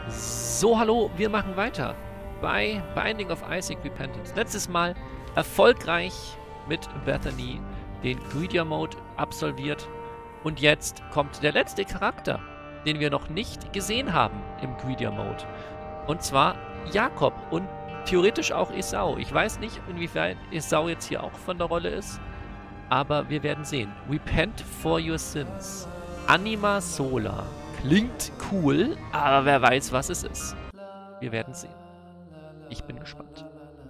So, hallo, wir machen weiter bei Binding of Isaac Repentance. Letztes Mal erfolgreich mit Bethany den Greedier Mode absolviert. Und jetzt kommt der letzte Charakter, den wir noch nicht gesehen haben im Greedier Mode. Und zwar Jakob und theoretisch auch Esau. Ich weiß nicht, inwiefern Esau jetzt hier auch von der Rolle ist, aber wir werden sehen. Repent for your sins. Anima Sola. Klingt cool, aber wer weiß, was es ist. Wir werden sehen. Ich bin gespannt.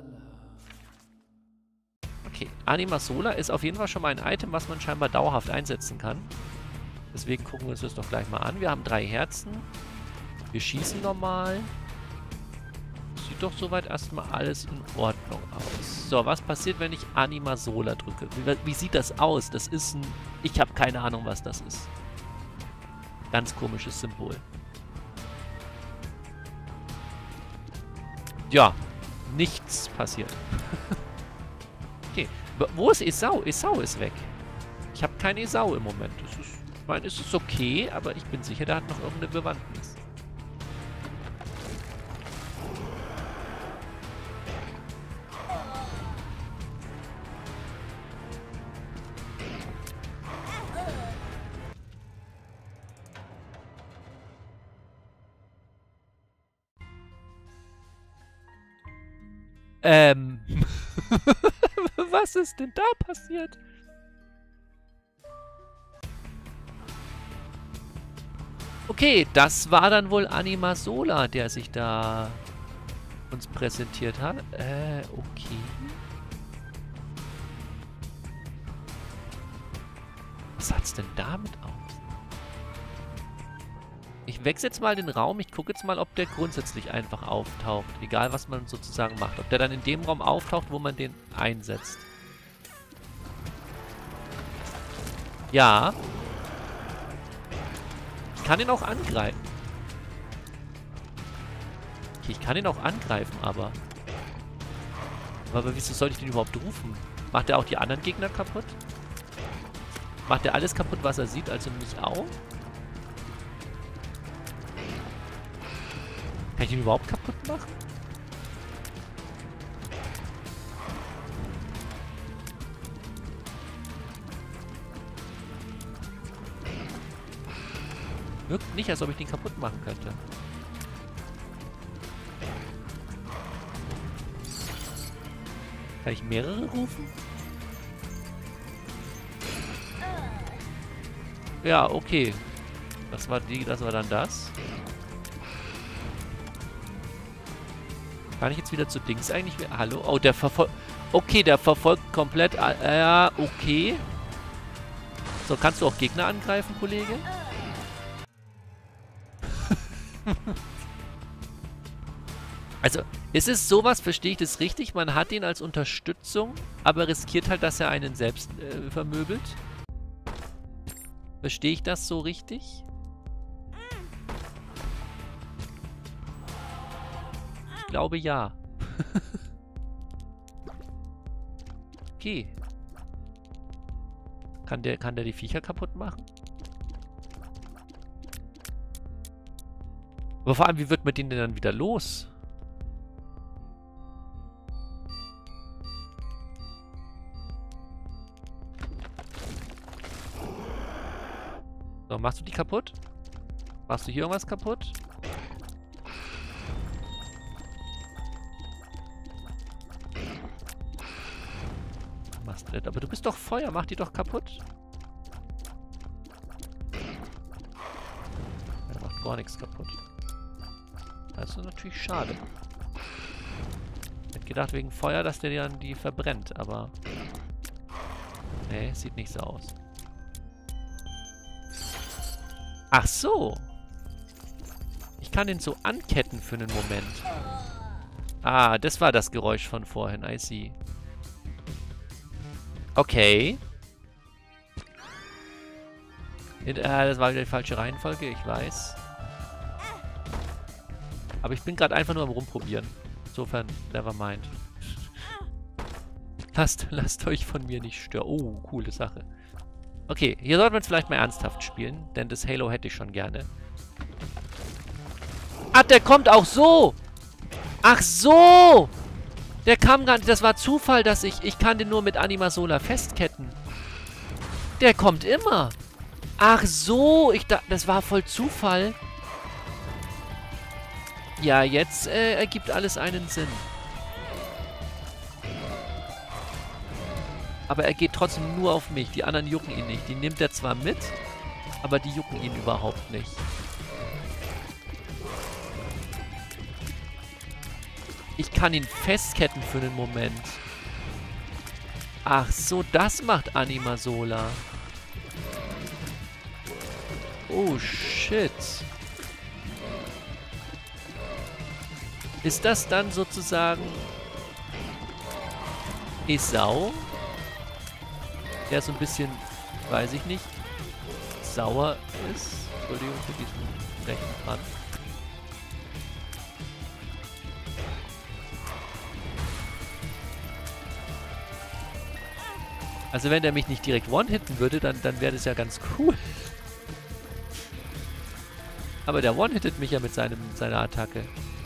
Okay, Anima Sola ist auf jeden Fall schon mal ein Item, was man scheinbar dauerhaft einsetzen kann. Deswegen gucken wir uns das doch gleich mal an. Wir haben 3 Herzen. Wir schießen normal. Sieht doch soweit erstmal alles in Ordnung aus. So, was passiert, wenn ich Anima Sola drücke? Wie sieht das aus? Das ist ein... Ich habe keine Ahnung, was das ist. Ganz komisches Symbol. Ja, nichts passiert. Okay, wo ist Esau? Esau ist weg. Ich habe keinen Esau im Moment. Ich meine, es ist okay, aber ich bin sicher, der hat noch irgendeine Bewandtnis. Was ist denn da passiert? Okay, das war dann wohl Anima Sola, der sich da uns präsentiert hat. Okay. Was hat's denn damit aus? Ich wechsle jetzt mal den Raum. Ich gucke jetzt mal, ob der grundsätzlich einfach auftaucht. Egal, was man sozusagen macht. Ob der dann in dem Raum auftaucht, wo man den einsetzt. Ja. Ich kann ihn auch angreifen. Okay, ich kann ihn auch angreifen, aber... Aber wieso soll ich den überhaupt rufen? Macht er auch die anderen Gegner kaputt? Macht er alles kaputt, was er sieht, also mich auch? Kann ich ihn überhaupt kaputt machen? Wirkt nicht, als ob ich den kaputt machen könnte. Kann ich mehrere rufen? Ja, okay. Das war dann das. Kann ich jetzt wieder zu Dings eigentlich? Hallo? Oh, der verfolgt... Okay, der verfolgt komplett... Ja, okay. So, kannst du auch Gegner angreifen, Kollege? Also, ist es sowas, verstehe ich das richtig? Man hat ihn als Unterstützung, aber riskiert halt, dass er einen selbst vermöbelt? Verstehe ich das so richtig? Ich glaube ja. Okay. Kann der die Viecher kaputt machen? Aber vor allem, wie wird man den denn dann wieder los? So, machst du die kaputt? Machst du hier irgendwas kaputt? Machst du nicht. Aber du bist doch Feuer, mach die doch kaputt. Er macht gar nichts kaputt. Das ist natürlich schade. Ich hätte gedacht, wegen Feuer, dass der dann die verbrennt, aber... Nee, sieht nicht so aus. Ach so. Ich kann den so anketten für einen Moment. Ah, das war das Geräusch von vorhin, I see. Okay. Das war wieder die falsche Reihenfolge, ich weiß. Aber ich bin gerade einfach nur am Rumprobieren. Insofern, never mind. Lasst euch von mir nicht stören. Oh, coole Sache. Okay, hier sollten wir es vielleicht mal ernsthaft spielen, denn das Halo hätte ich schon gerne. Ach, der kommt auch so. Ach so. Der kam gar nicht. Das war Zufall, dass ich kann den nur mit Animasola festketten. Der kommt immer. Ach so. Das war voll Zufall. Ja, jetzt ergibt alles einen Sinn. Aber er geht trotzdem nur auf mich. Die anderen jucken ihn nicht. Die nimmt er zwar mit, aber die jucken ihn überhaupt nicht. Ich kann ihn festketten für einen Moment. Ach so, das macht Animasola. Oh, shit. Ist das dann sozusagen Esau? Der so ein bisschen, weiß ich nicht, sauer ist. Entschuldigung für diesen rechten Rand. Also wenn der mich nicht direkt one-hitten würde, dann wäre das ja ganz cool. Aber der one-hittet mich ja mit seiner Attacke.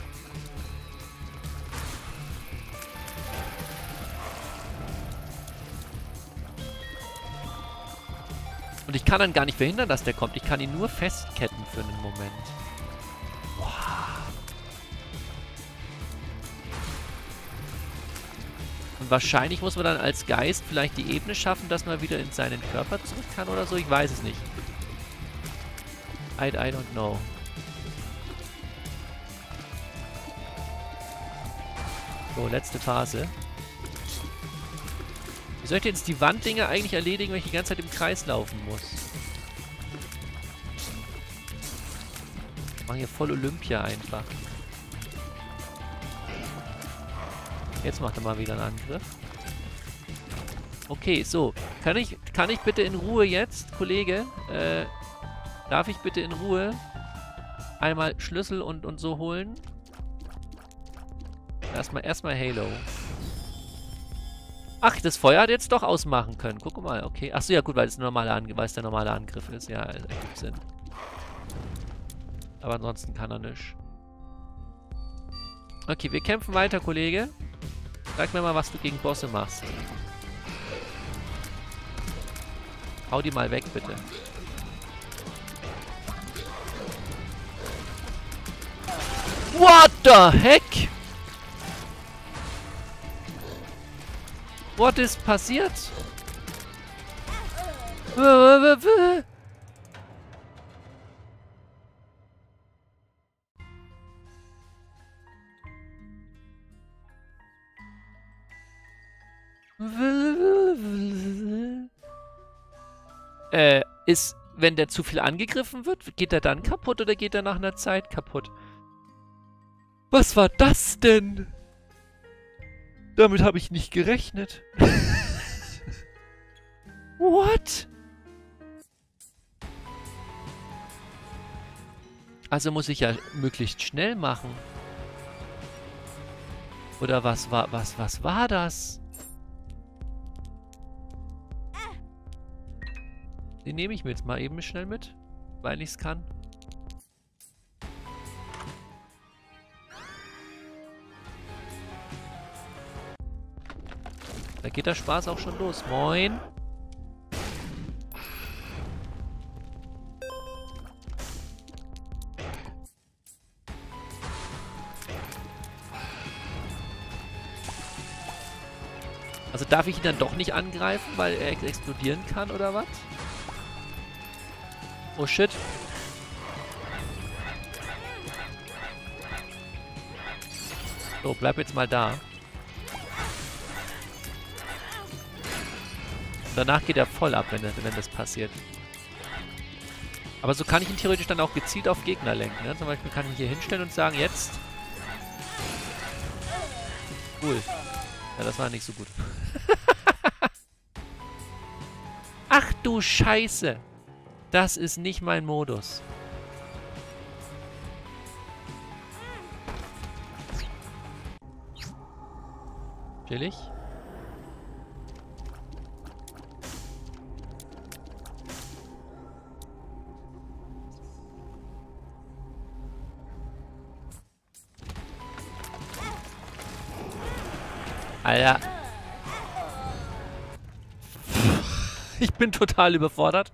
Und ich kann dann gar nicht verhindern, dass der kommt. Ich kann ihn nur festketten für einen Moment. Wow. Und wahrscheinlich muss man dann als Geist vielleicht die Ebene schaffen, dass man wieder in seinen Körper zurück kann oder so. Ich weiß es nicht. I don't know. So, letzte Phase. Wie soll ich denn jetzt die Wanddinger eigentlich erledigen, wenn ich die ganze Zeit im Kreis laufen muss? Ich mache hier voll Olympia einfach. Jetzt macht er mal wieder einen Angriff. Okay, so. Kann ich bitte in Ruhe jetzt, Kollege? Darf ich bitte in Ruhe einmal Schlüssel und so holen? Erstmal Halo. Ach, das Feuer hat jetzt doch ausmachen können. Guck mal, okay. Achso, ja gut, weil es der normale Angriff ist. Ja, das ergibt Sinn. Aber ansonsten kann er nicht. Okay, wir kämpfen weiter, Kollege. Sag mir mal, was du gegen Bosse machst. Hau die mal weg, bitte. What the heck? What ist passiert? Wenn der zu viel angegriffen wird, geht er dann kaputt oder geht er nach einer Zeit kaputt? Was war das denn? Damit habe ich nicht gerechnet. What? Also muss ich ja möglichst schnell machen. Oder was war das? Den nehme ich mir jetzt mal eben schnell mit, weil ich es kann. Da geht der Spaß auch schon los. Moin. Also darf ich ihn dann doch nicht angreifen, weil er explodieren kann, oder was? Oh shit. So, bleib jetzt mal da. Und danach geht er voll ab, wenn das passiert. Aber so kann ich ihn theoretisch dann auch gezielt auf Gegner lenken. Ne? Zum Beispiel kann ich ihn hier hinstellen und sagen, jetzt... Cool. Ja, das war nicht so gut. Ach du Scheiße. Das ist nicht mein Modus. Chillig. Alter. Ich bin total überfordert.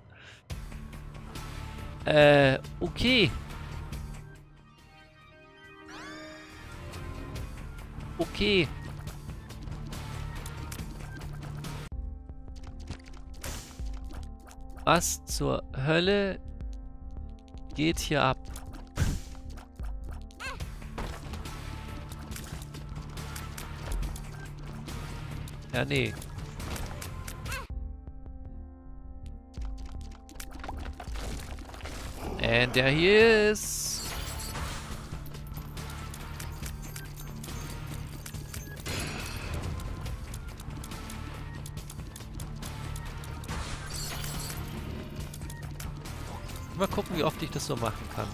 Okay. Okay. Was zur Hölle geht hier ab? Ja, nee. And there he is. Mal gucken, wie oft ich das so machen kann.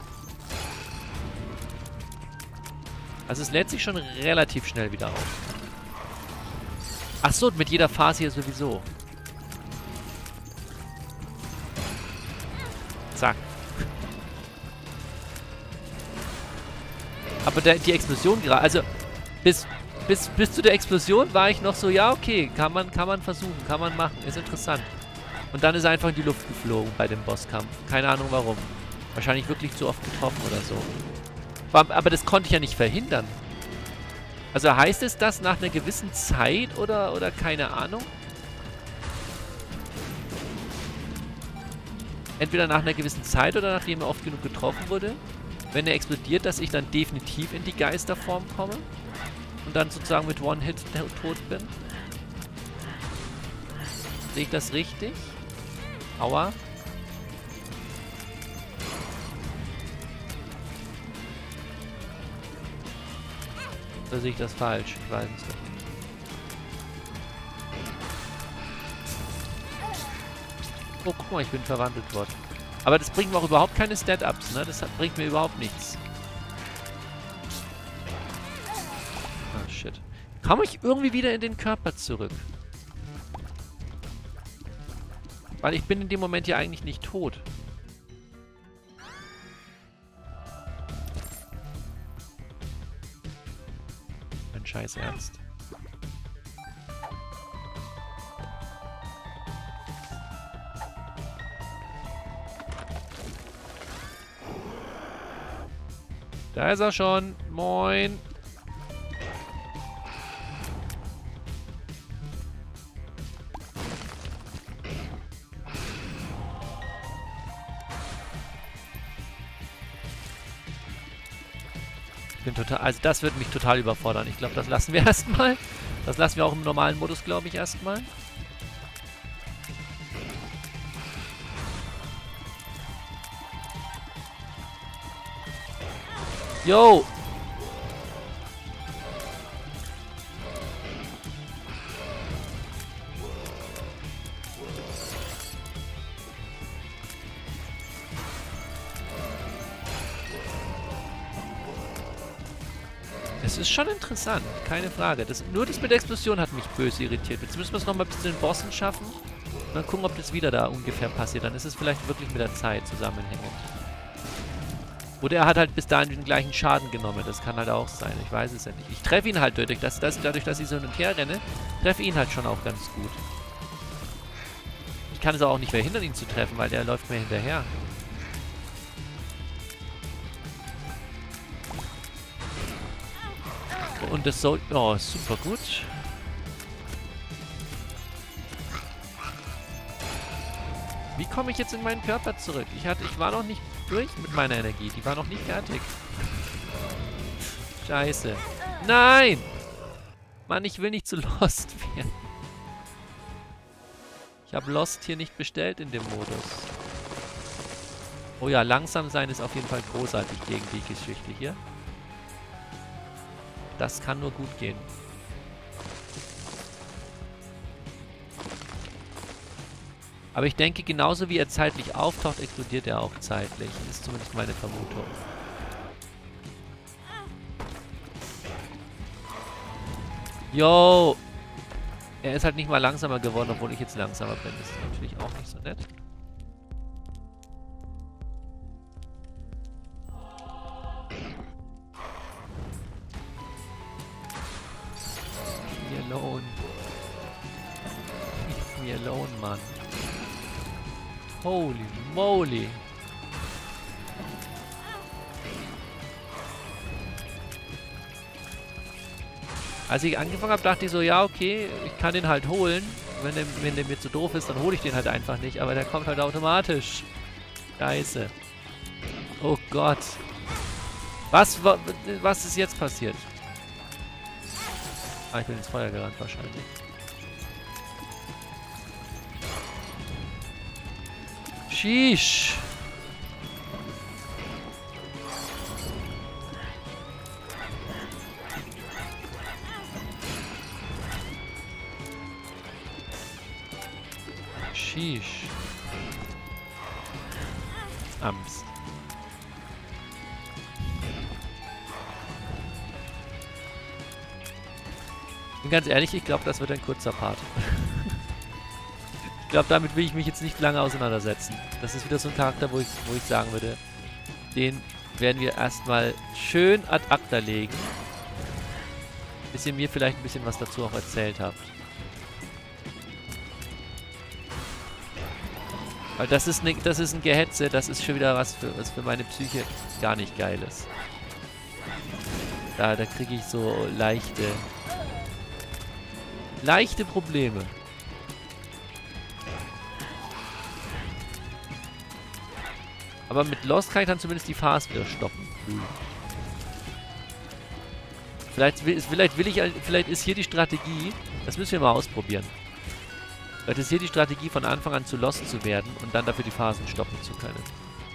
Also es lädt sich schon relativ schnell wieder auf. Ach so, mit jeder Phase hier sowieso. Zack. Aber die Explosion gerade, also bis zu der Explosion war ich noch so, ja okay, kann man versuchen, kann man machen, ist interessant. Und dann ist er einfach in die Luft geflogen bei dem Bosskampf. Keine Ahnung warum. Wahrscheinlich wirklich zu oft getroffen oder so. Aber das konnte ich ja nicht verhindern. Also heißt es das nach einer gewissen Zeit oder keine Ahnung? Entweder nach einer gewissen Zeit oder nachdem er oft genug getroffen wurde. Wenn er explodiert, dass ich dann definitiv in die Geisterform komme. Und dann sozusagen mit One-Hit tot bin. Sehe ich das richtig? Aua. Oder sehe ich das falsch? Ich weiß es nicht. Oh, guck mal, ich bin verwandelt worden. Aber das bringt mir auch überhaupt keine Stat-Ups, ne? Das bringt mir überhaupt nichts. Ah, shit. Komme ich irgendwie wieder in den Körper zurück? Weil ich bin in dem Moment ja eigentlich nicht tot. Mein Scheiß Ernst. Da ist er schon. Moin. Ich bin total... Also das wird mich total überfordern. Ich glaube, das lassen wir erstmal. Das lassen wir auch im normalen Modus, glaube ich, erstmal. Yo! Es ist schon interessant, keine Frage. Nur das mit der Explosion hat mich böse irritiert. Jetzt müssen wir es nochmal bis zu den Bossen schaffen. Und dann gucken, ob das wieder da ungefähr passiert. Dann ist es vielleicht wirklich mit der Zeit zusammenhängend. Oder er hat halt bis dahin den gleichen Schaden genommen. Das kann halt auch sein. Ich weiß es ja nicht. Ich treffe ihn halt dadurch, dass ich so hin und her renne, treffe ihn halt schon auch ganz gut. Ich kann es auch nicht verhindern, ihn zu treffen, weil der läuft mir hinterher. Und das soll... Oh, super gut. Wie komme ich jetzt in meinen Körper zurück? Ich war noch nicht durch mit meiner Energie. Die war noch nicht fertig. Scheiße. Nein! Mann, ich will nicht zu Lost werden. Ich habe Lost hier nicht bestellt in dem Modus. Oh ja, langsam sein ist auf jeden Fall großartig gegen die Geschichte hier. Das kann nur gut gehen. Aber ich denke, genauso wie er zeitlich auftaucht, explodiert er auch zeitlich. Das ist zumindest meine Vermutung. Yo! Er ist halt nicht mal langsamer geworden, obwohl ich jetzt langsamer bin. Das ist natürlich auch nicht so nett. alone. Leave me alone, Mann. Holy moly. Als ich angefangen habe, dachte ich so, ja okay, ich kann den halt holen. Wenn der mir zu doof ist, dann hole ich den halt einfach nicht. Aber der kommt halt automatisch. Scheiße. Oh Gott. Was ist jetzt passiert? Ah, ich bin ins Feuer gerannt wahrscheinlich. Sheesh. Sheesh. Angst. Bin ganz ehrlich, ich glaube, das wird ein kurzer Part. Ich glaube, damit will ich mich jetzt nicht lange auseinandersetzen. Das ist wieder so ein Charakter, wo ich sagen würde, den werden wir erstmal schön ad acta legen. Bis ihr mir vielleicht ein bisschen was dazu auch erzählt habt. Weil das ist ein Gehetze, das ist schon wieder was für meine Psyche gar nicht geil ist. Da kriege ich so leichte Probleme. Aber mit Lost kann ich dann zumindest die Farce wieder stoppen. Vielleicht ist hier die Strategie, das müssen wir mal ausprobieren. Vielleicht ist hier die Strategie, von Anfang an zu Lost zu werden und dann dafür die Phasen stoppen zu können.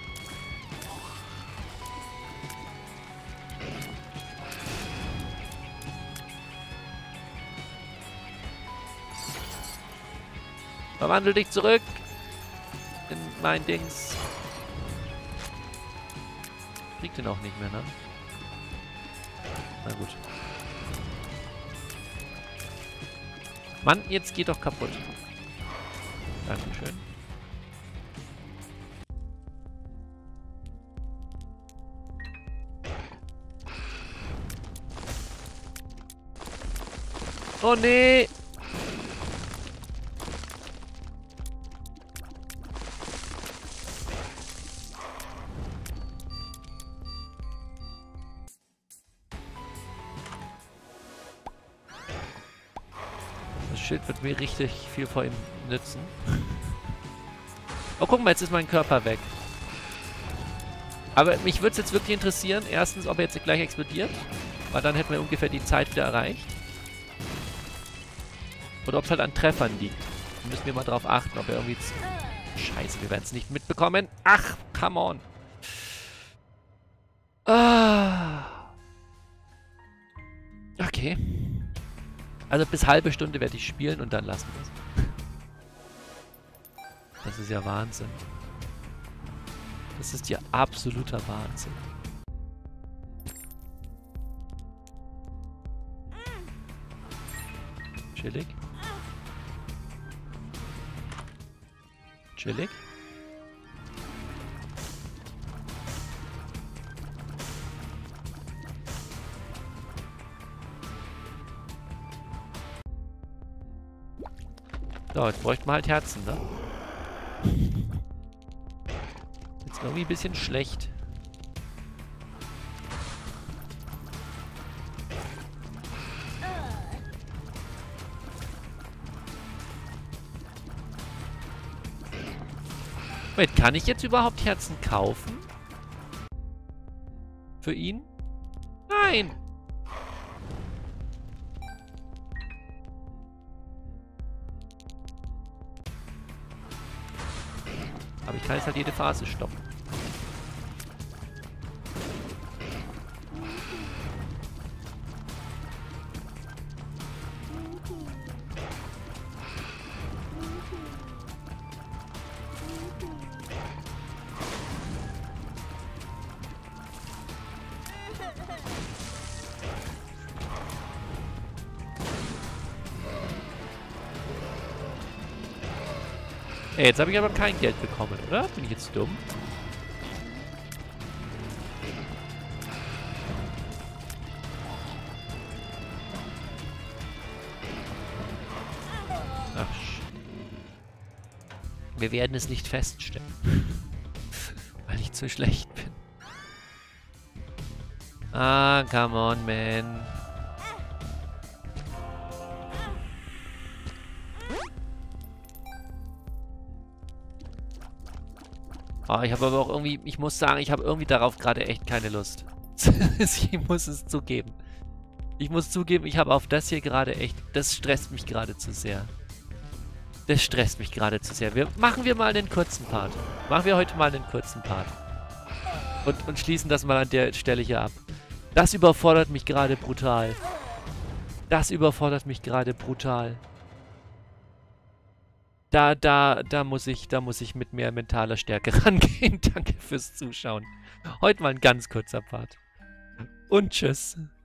Verwandel dich zurück in mein Dings. Kriegt den auch nicht mehr, ne? Na gut. Mann, jetzt geht doch kaputt. Dankeschön. Oh nee! Das Schild wird mir richtig viel vor ihm nützen. Oh, guck mal, jetzt ist mein Körper weg. Aber mich würde es jetzt wirklich interessieren, erstens, ob er jetzt gleich explodiert. Weil dann hätten wir ungefähr die Zeit wieder erreicht. Oder ob es halt an Treffern liegt. Da müssen wir mal drauf achten, ob er irgendwie... Scheiße, wir werden es nicht mitbekommen. Ach, come on. Ah. Okay. Also bis halbe Stunde werde ich spielen und dann lassen wir es. Das ist ja Wahnsinn. Das ist ja absoluter Wahnsinn. Chillig. Chillig. So, jetzt bräuchten wir halt Herzen, ne? Jetzt irgendwie ein bisschen schlecht. Wait, kann ich jetzt überhaupt Herzen kaufen? Für ihn? Nein! Aber ich kann jetzt halt jede Phase stoppen. Ey, jetzt habe ich aber kein Geld bekommen, oder? Bin ich jetzt dumm? Wir werden es nicht feststellen. Weil ich zu schlecht bin. Ah, come on, man. Oh, ich habe aber auch irgendwie, ich muss sagen, ich habe irgendwie darauf gerade echt keine Lust. Ich muss es zugeben. Ich muss zugeben, ich habe auf das hier gerade echt, das stresst mich gerade zu sehr. Das stresst mich gerade zu sehr. Machen wir mal einen kurzen Part. Machen wir heute mal einen kurzen Part. Und schließen das mal an der Stelle hier ab. Das überfordert mich gerade brutal. Das überfordert mich gerade brutal. Da muss ich mit mehr mentaler Stärke rangehen. Danke fürs Zuschauen. Heute mal ein ganz kurzer Part. Und tschüss.